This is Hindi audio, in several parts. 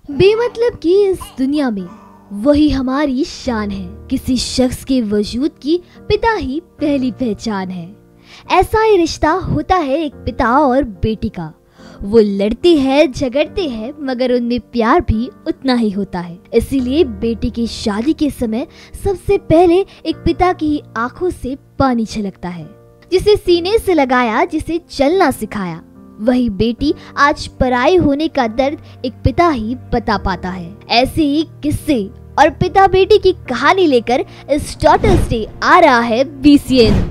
बेमतलब की इस दुनिया में वही हमारी शान है। किसी शख्स के वजूद की पिता ही पहली पहचान है। ऐसा ही रिश्ता होता है एक पिता और बेटी का। वो लड़ते हैं, झगड़ते हैं, मगर उनमें प्यार भी उतना ही होता है। इसीलिए बेटी की शादी के समय सबसे पहले एक पिता की आंखों से पानी छलकता है। जिसे सीने से लगाया, जिसे चलना सिखाया, वही बेटी आज पराई होने का दर्द एक पिता ही बता पाता है। ऐसे ही किस्से और पिता बेटी की कहानी लेकर इस डॉटर्स डे आ रहा है बीसीएन।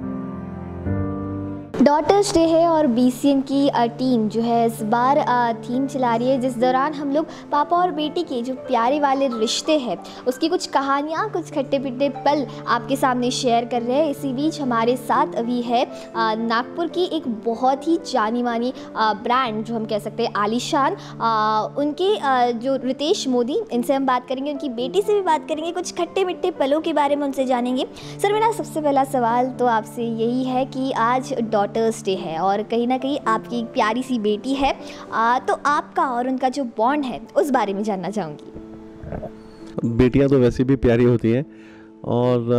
डॉटर्स डे है और बीसीएन की टीम जो है इस बार थीम चला रही है, जिस दौरान हम लोग पापा और बेटी के जो प्यारे वाले रिश्ते हैं उसकी कुछ कहानियाँ, कुछ खट्टे पिट्टे पल आपके सामने शेयर कर रहे हैं। इसी बीच हमारे साथ अभी है नागपुर की एक बहुत ही जानी मानी ब्रांड, जो हम कह सकते हैं आलीशान, उनके जो रितेश मोदी, इनसे हम बात करेंगे, उनकी बेटी से भी बात करेंगे, कुछ खट्टे मिट्टे पलों के बारे में उनसे जानेंगे। सर, मेरा सबसे पहला सवाल तो आपसे यही है कि आज डॉटर्स डे है और कहीं ना कहीं आपकी एक प्यारी सी बेटी है, तो आपका और उनका जो बॉन्ड है उस बारे में जानना चाहूँगी। बेटियां तो वैसे भी प्यारी होती हैं और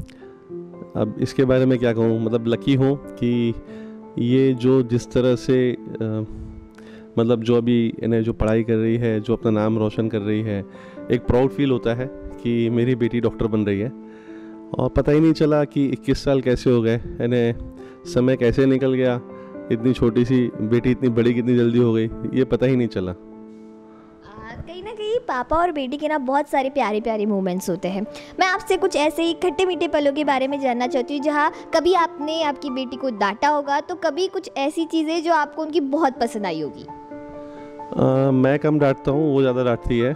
अब इसके बारे में क्या कहूँ, मतलब लकी हूँ कि ये जो जिस तरह से मतलब जो अभी इन्हें जो पढ़ाई कर रही है, जो अपना नाम रोशन कर रही है, एक प्राउड फील होता है कि मेरी बेटी डॉक्टर बन रही है। और पता ही नहीं चला कि 21 साल कैसे हो गए, इन्हें समय कैसे निकल गया, इतनी छोटी सी बेटी इतनी बड़ी कितनी जल्दी हो गई, ये पता ही नहीं चला। कहीं ना कहीं पापा और बेटी के ना बहुत सारे प्यारे प्यारे मोमेंट्स होते हैं। मैं आपसे कुछ ऐसे ही खट्टे मीठे पलों के बारे में जानना चाहती हूँ, जहाँ कभी आपने आपकी बेटी को डांटा होगा, तो कभी कुछ ऐसी चीज़ें जो आपको उनकी बहुत पसंद आई होगी। मैं कम डांटता हूँ, वो ज़्यादा डांटती है।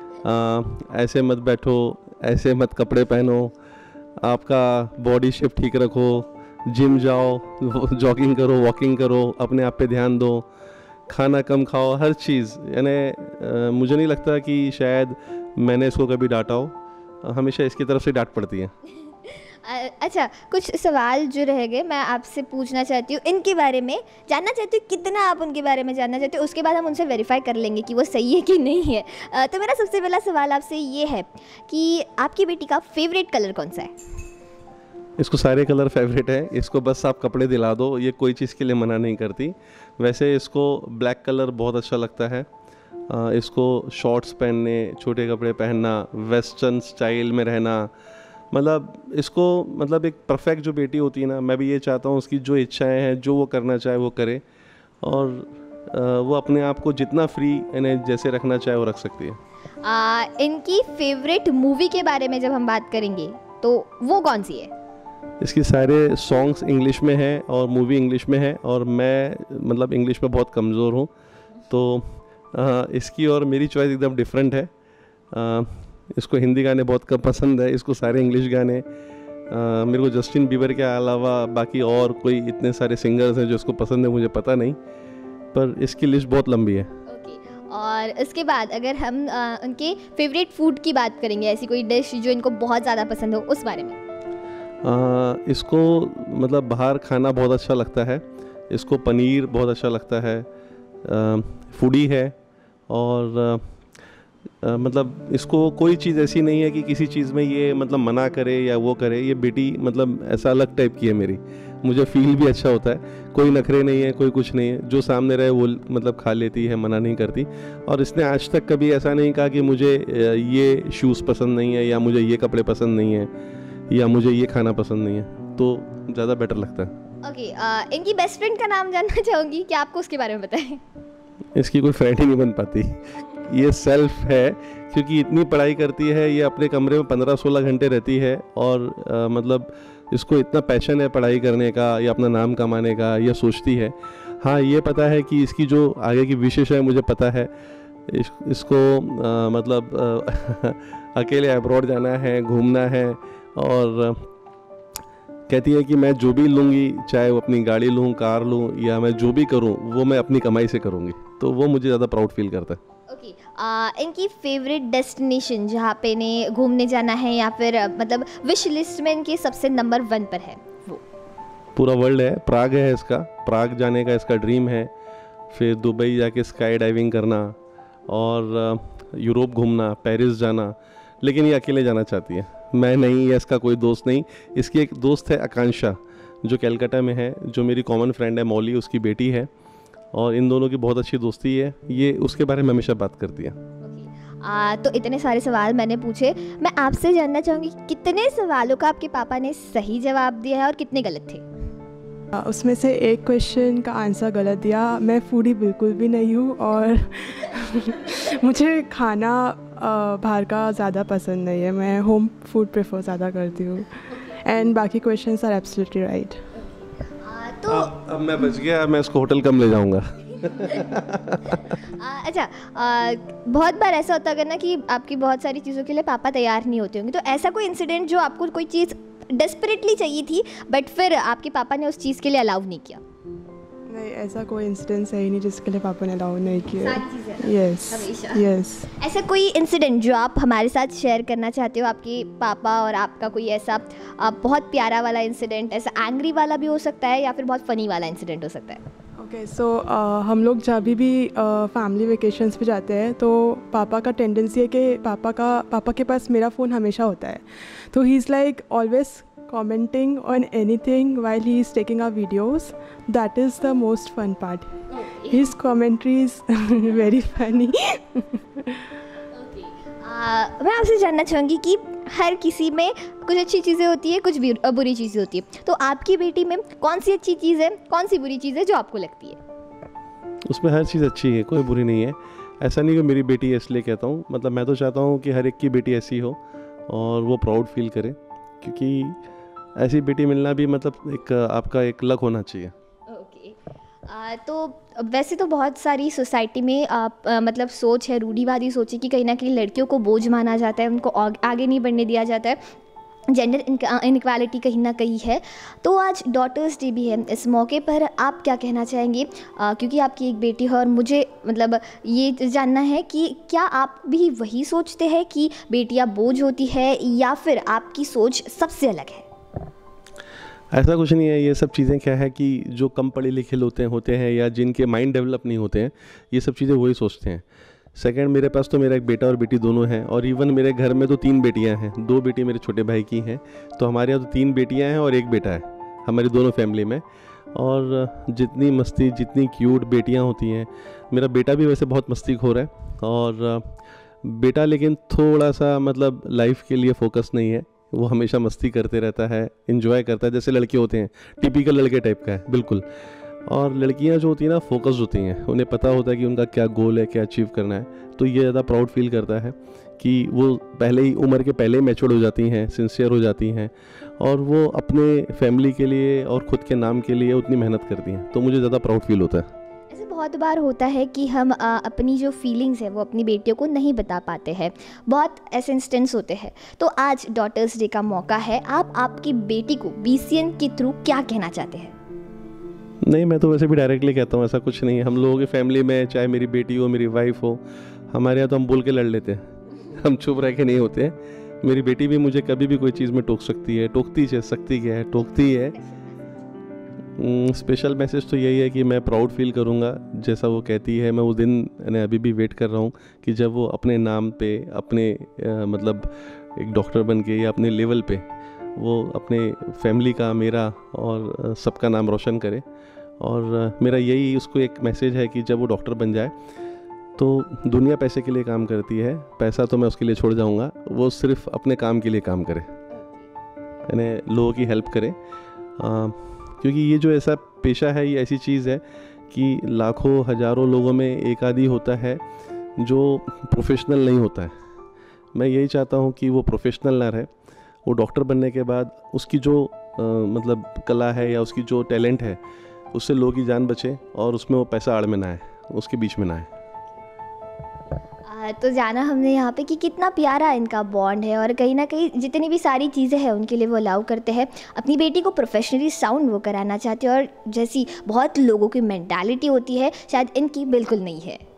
ऐसे मत बैठो, ऐसे मत कपड़े पहनो, आपका बॉडी शेप ठीक रखो, जिम जाओ, जॉगिंग करो, वॉकिंग करो, अपने आप पे ध्यान दो, खाना कम खाओ, हर चीज़। यानी मुझे नहीं लगता कि शायद मैंने इसको कभी डांटा हो, हमेशा इसकी तरफ से डांट पड़ती है। अच्छा, कुछ सवाल जो रह गए मैं आपसे पूछना चाहती हूँ, इनके बारे में जानना चाहती हूँ, कितना आप उनके बारे में जानना चाहते हो, उसके बाद हम उनसे वेरीफाई कर लेंगे कि वो सही है कि नहीं है। तो मेरा सबसे पहला सवाल आपसे ये है कि आपकी बेटी का फेवरेट कलर कौन सा है? इसको सारे कलर फेवरेट है, इसको बस आप कपड़े दिला दो, ये कोई चीज़ के लिए मना नहीं करती। वैसे इसको ब्लैक कलर बहुत अच्छा लगता है, इसको शॉर्ट्स पहनने, छोटे कपड़े पहनना, वेस्टर्न स्टाइल में रहना, मतलब इसको मतलब एक परफेक्ट जो बेटी होती है ना, मैं भी ये चाहता हूँ उसकी जो इच्छाएं हैं, जो वो करना चाहे वो करे, और वो अपने आप को जितना फ्री इन्हें जैसे रखना चाहे वो रख सकती है। इनकी फेवरेट मूवी के बारे में जब हम बात करेंगे तो वो कौन सी है? इसकी सारे सॉन्ग्स इंग्लिश में हैं और मूवी इंग्लिश में है, और मैं मतलब इंग्लिश में बहुत कमज़ोर हूँ, तो इसकी और मेरी चॉइस एकदम डिफरेंट है। इसको हिंदी गाने बहुत कम पसंद है, इसको सारे इंग्लिश गाने। मेरे को जस्टिन बीबर के अलावा बाकी और कोई इतने सारे सिंगर्स हैं जो इसको पसंद है मुझे पता नहीं, पर इसकी लिस्ट बहुत लंबी है। और इसके बाद अगर हम उनके फेवरेट फूड की बात करेंगे, ऐसी कोई डिश जो इनको बहुत ज़्यादा पसंद हो, उस बारे में। इसको मतलब बाहर खाना बहुत अच्छा लगता है, इसको पनीर बहुत अच्छा लगता है, फूडी है, और मतलब इसको कोई चीज़ ऐसी नहीं है कि किसी चीज़ में ये मतलब मना करे या वो करे। ये बेटी मतलब ऐसा अलग टाइप की है मेरी, मुझे फील भी अच्छा होता है, कोई नखरे नहीं है, कोई कुछ नहीं है, जो सामने रहे वो मतलब खा लेती है, मना नहीं करती। और इसने आज तक कभी ऐसा नहीं कहा कि मुझे ये शूज़ पसंद नहीं है, या मुझे ये कपड़े पसंद नहीं है, या मुझे ये खाना पसंद नहीं है, तो ज़्यादा बेटर लगता है। ओके, इनकी बेस्ट फ्रेंड का नाम जानना चाहूँगी कि आपको उसके बारे में बताएं। इसकी कोई फ्रेंड ही नहीं बन पाती, ये सेल्फ है, क्योंकि इतनी पढ़ाई करती है, ये अपने कमरे में 15-16 घंटे रहती है, और मतलब इसको इतना पैशन है पढ़ाई करने का या अपना नाम कमाने का, यह सोचती है। हाँ, ये पता है कि इसकी जो आगे की विशेष है मुझे पता है, इसको मतलब अकेले अब्रॉड जाना है, घूमना है, और कहती है कि मैं जो भी लूँगी, चाहे वो अपनी गाड़ी लूँ, कार लूँ, या मैं जो भी करूँ वो मैं अपनी कमाई से करूँगी, तो वो मुझे ज़्यादा प्राउड फील करता है। ओके, इनकी फेवरेट डेस्टिनेशन जहाँ पे इन्हें घूमने जाना है, या फिर मतलब विश लिस्ट में इनके सबसे नंबर 1 पर है वो? पूरा वर्ल्ड है, प्राग है इसका, प्राग जाने का इसका ड्रीम है, फिर दुबई जाके स्काई डाइविंग करना, और यूरोप घूमना, पेरिस जाना, लेकिन ये अकेले जाना चाहती है। मैं नहीं या इसका कोई दोस्त नहीं। इसकी एक दोस्त है आकांक्षा जो कलकत्ता में है, जो मेरी कॉमन फ्रेंड है मौली, उसकी बेटी है, और इन दोनों की बहुत अच्छी दोस्ती है। ये उसके बारे में हमेशा बात करती है। तो इतने सारे सवाल मैंने पूछे, मैं आपसे जानना चाहूँगी कितने सवालों का आपके पापा ने सही जवाब दिया है और कितने गलत थे? उसमें से एक क्वेश्चन का आंसर गलत दिया। मैं फूडी बिल्कुल भी नहीं हूँ और मुझे खाना बाहर का ज़्यादा पसंद नहीं है। मैं होम फूड प्रेफर ज़्यादा करती हूँ। एंड बाकी क्वेश्चंस आर एब्सोल्युटली राइट। तो अब मैं बच गया, मैं इसको होटल कम ले जाऊँगा। अच्छा, बहुत बार ऐसा होता है ना कि आपकी बहुत सारी चीज़ों के लिए पापा तैयार नहीं होते होंगे, तो ऐसा कोई इंसिडेंट जो आपको कोई चीज़ डेस्परेटली चाहिए थी बट फिर आपके पापा ने उस चीज़ के लिए अलाउ नहीं किया? नहीं, ऐसा कोई इंसिडेंस है ही नहीं जिसके लिए पापा ने अलाउ नहीं किया। यस, ऐसा कोई इंसिडेंट जो आप हमारे साथ शेयर करना चाहते हो, आपके पापा और आपका कोई ऐसा बहुत प्यारा वाला इंसिडेंट, ऐसा एंग्री वाला भी हो सकता है या फिर बहुत फ़नी वाला इंसिडेंट हो सकता है? ओके, सो हम लोग जब भी फैमिली वेकेशंस पे जाते हैं तो पापा का टेंडेंसी है कि पापा के पास मेरा फ़ोन हमेशा होता है। तो he is like always commenting on anything while he is taking our videos. That is the most fun part. His commentary is very funny. मैं आपसे जानना चाहूँगी कि हर किसी में कुछ अच्छी चीज़ें होती है, कुछ बुरी चीज़ें होती है, तो आपकी बेटी में कौन सी अच्छी चीज़ है, कौन सी बुरी चीज़ है जो आपको लगती है? उसमें हर चीज़ अच्छी है, कोई बुरी नहीं है। ऐसा नहीं कि मेरी बेटी है इसलिए कहता हूँ, मतलब मैं तो चाहता हूँ कि हर एक की बेटी ऐसी हो और वो प्राउड फील करे, क्योंकि ऐसी बेटी मिलना भी मतलब एक आपका एक लक होना चाहिए। ओके, तो वैसे तो बहुत सारी सोसाइटी में मतलब सोच है, रूढ़िवादी सोच है कि कहीं ना कहीं लड़कियों को बोझ माना जाता है, उनको आगे नहीं बढ़ने दिया जाता है, जेंडर इनइक्वालिटी कहीं ना कहीं है। तो आज डॉटर्स डे भी है, इस मौके पर आप क्या कहना चाहेंगे? क्योंकि आपकी एक बेटी है और मुझे मतलब ये जानना है कि क्या आप भी वही सोचते हैं कि बेटियां बोझ होती है या फिर आपकी सोच सबसे अलग है? ऐसा कुछ नहीं है। ये सब चीज़ें क्या है कि जो कम पढ़े लिखे होते हैं या जिनके माइंड डेवलप नहीं होते हैं, ये सब चीज़ें वही सोचते हैं। सेकंड, मेरे पास तो मेरा एक बेटा और बेटी दोनों हैं, और इवन मेरे घर में तो 3 बेटियां हैं। 2 बेटी मेरे छोटे भाई की हैं, तो हमारे यहाँ तो 3 बेटियां हैं और 1 बेटा है हमारी दोनों फैमिली में। और जितनी मस्ती, जितनी क्यूट बेटियां होती हैं, मेरा बेटा भी वैसे बहुत मस्तीखोर है, और बेटा लेकिन थोड़ा सा मतलब लाइफ के लिए फोकस नहीं है। वो हमेशा मस्ती करते रहता है, एंजॉय करता है, जैसे लड़के होते हैं, टिपिकल लड़के टाइप का है बिल्कुल। और लड़कियां जो होती हैं ना, फोकस्ड होती हैं, उन्हें पता होता है कि उनका क्या गोल है, क्या अचीव करना है। तो ये ज़्यादा प्राउड फील करता है कि वो पहले ही उम्र के पहले ही मैच्योर हो जाती हैं, सिंसियर हो जाती हैं, और वो अपने फैमिली के लिए और ख़ुद के नाम के लिए उतनी मेहनत करती हैं। तो मुझे ज़्यादा प्राउड फील होता है। बहुत बार होता है कि हम अपनी जो फीलिंग्स है वो अपनी बेटियों को नहीं बता पाते हैं, बहुत ऐसे इंस्टेंस होते हैं। तो आज डॉटर्स डे का मौका है, आप आपकी बेटी को BCN के थ्रू क्या कहना चाहते हैं? नहीं, मैं तो वैसे भी डायरेक्टली कहता हूँ, ऐसा कुछ नहीं है। हम लोगों की फैमिली में चाहे मेरी बेटी हो, मेरी वाइफ हो, हमारे यहाँ तो हम बोल के लड़ लेते हैं, हम चुप रह के नहीं होते हैं। मेरी बेटी भी मुझे कभी भी कोई चीज़ में टोक सकती है, टोकती सकती क्या है, टोकती है। स्पेशल मैसेज तो यही है कि मैं प्राउड फील करूँगा जैसा वो कहती है। मैं उस दिन ने अभी भी वेट कर रहा हूँ कि जब वो अपने नाम पे, अपने मतलब एक डॉक्टर बन के या अपने लेवल पे वो अपने फैमिली का, मेरा और सबका नाम रोशन करे। और मेरा यही उसको एक मैसेज है कि जब वो डॉक्टर बन जाए तो दुनिया पैसे के लिए काम करती है, पैसा तो मैं उसके लिए छोड़ जाऊँगा, वो सिर्फ अपने काम के लिए काम करे, यानी लोगों की हेल्प करे। क्योंकि ये जो ऐसा पेशा है, ये ऐसी चीज़ है कि लाखों हज़ारों लोगों में एक आदि होता है जो प्रोफेशनल नहीं होता है। मैं यही चाहता हूँ कि वो प्रोफेशनल ना रहे, वो डॉक्टर बनने के बाद उसकी जो मतलब कला है या उसकी जो टैलेंट है, उससे लोगों की जान बचे और उसमें वो पैसा आड़ में ना आए, उसके बीच में ना आए। तो जाना हमने यहाँ पे कि कितना प्यारा इनका बॉन्ड है, और कहीं ना कहीं जितनी भी सारी चीज़ें हैं उनके लिए वो अलाउ करते हैं। अपनी बेटी को प्रोफेशनली साउंड वो कराना चाहते हैं, और जैसी बहुत लोगों की मेंटालिटी होती है शायद इनकी बिल्कुल नहीं है।